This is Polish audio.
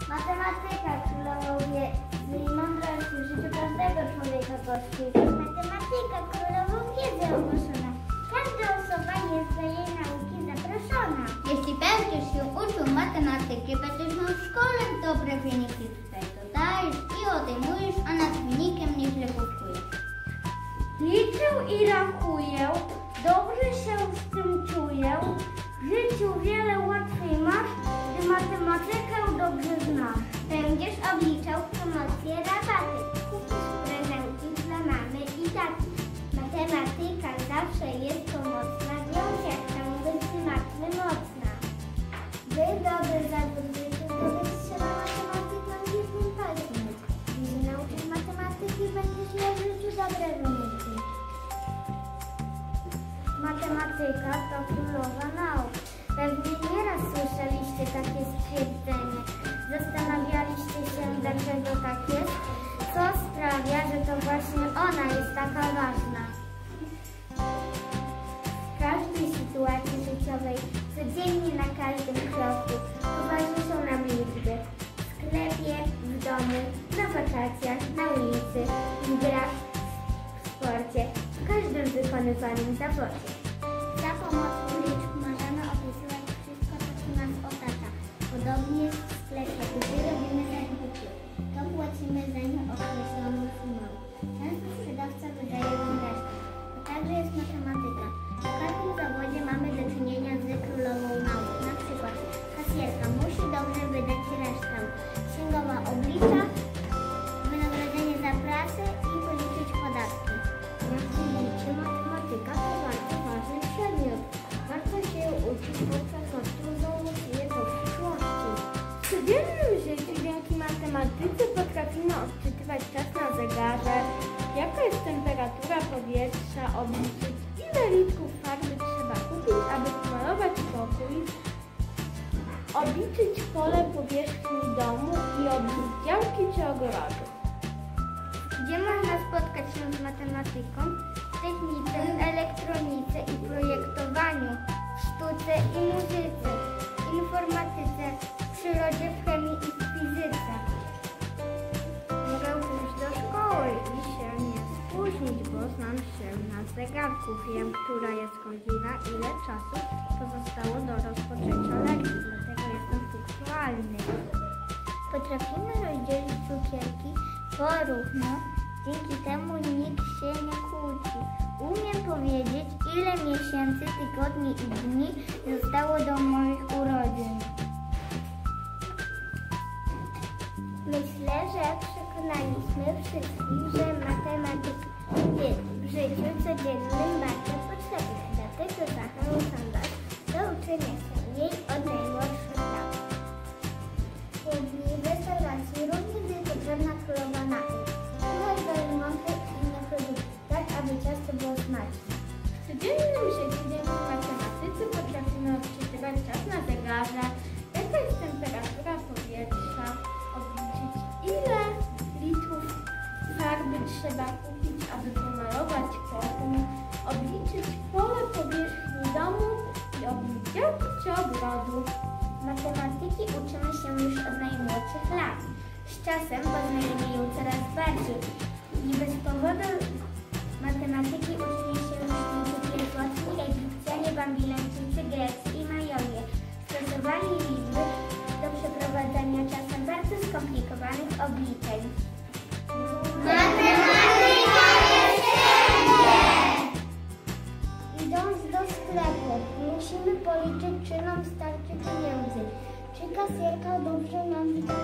Matematyka królową wiedzy i mądrości w życiu każdego człowieka gości. Matematyka królową wiedzy ogłoszona. Każda osoba jest dla jej nauki zaproszona. Jeśli będziesz się uczył matematyki, będziesz miał w szkole dobre wyniki. Tutaj dodajesz i odejmujesz, a nad wynikiem nieźle głosujesz. Liczę i rachuję, dobrze się z tym czuję. W życiu wiele łatwiej masz, gdy matematykę dobrze znasz. Będziesz obliczał promocje, rabaty, kupisz prezenty dla mamy i taty. Matematyka zawsze jest pomocna, wiąż jak tam być matmy mocna. By dobry zawód w życiu zdobyć, trzeba matematyką w jednym palcu mieć. Gdy się nauczysz matematyki, będziesz miał w życiu dobre wyniki. Matematyka to królowa nauk. Pewnie nieraz słyszeliście takie stwierdzenie. Zastanawialiście się, dlaczego tak jest? Co sprawia, że to właśnie ona jest taka ważna? W każdej sytuacji życiowej, codziennie na każdym kroku towarzyszą nam liczby. W sklepie, w domu, na wakacjach, na ulicy, w grach, w sporcie, w każdym wykonywanym zawodzie. Za pomocą liczb możemy opisywać wszystko, co nas otacza. Podobnie w sklepie, gdy robimy zakupy, to płacimy za nie określoną sumą. Często sprzedawca wydaje nam resztę. To także jest matematyka. W każdym zawodzie mamy do czynienia z królową nauk. Na przykład kasjerka musi dobrze wydać resztę. Księgowa oblicza wynagrodzenie za pracę i policzyć podatki. Jak widzicie, matematyka to bardzo ważny przedmiot. Warto się uczyć, bo przekroczył założenie do przyszłości. W codziennym życiu dzięki matematyce potrafimy odczytywać czas na zegarze, jaka jest temperatura powietrza, obliczyć, ile litrów farby trzeba kupić, aby pomalować pokój, obliczyć pole powierzchni domu i obliczyć działki czy ogrody. Gdzie można spotkać się z matematyką? W technice, w elektronice i projektowaniu, w sztuce i muzyce, w informatyce, w przyrodzie, w chemii i w fizyce. Mogę pójść do szkoły i się nie spóźnić, bo znam się na zegarku. Wiem, która jest godzina, ile czasu pozostało do rozpoczęcia lekcji, dlatego jestem punktualny. Potrafimy rozdzielić cukierki porówno, dzięki temu nikt się nie kłóci. Umiem powiedzieć, ile miesięcy, tygodni i dni zostało do moich urodzin. Myślę, że przekonaliśmy wszystkich, że matematyka jest w życiu codziennym bardzo potrzebna. Dlatego zachęcam Was do uczenia się jej od najmłodszych lat. W restauracji również jest potrzebna królowa nauk. Słuchaj do remontu i inne produkty, tak aby ciasto było smaczne. W codziennym życiu dzięki matematyce potrafimy odczytywać czas na zegarze, jaka jest temperatura powietrza, obliczyć, ile litrów farby trzeba kupić, aby pomalować pokój, obliczyć pole powierzchni domu i obliczyć działki czy ogrodu. Matematyki uczymy się już od najmłodszych lat. Z czasem poznajemy ją coraz bardziej. I bez powodu matematyki uczyli się już ludzie pierwotni, Egipcjanie, Babilończycy, Grecy i Majowie. Stosowali liczby do przeprowadzania czasem bardzo skomplikowanych obliczeń. Matematyka jest wszędzie! Idąc do sklepu, musimy policzyć, czy nam starczy pieniędzy. Czy kasjerka dobrze nam wyda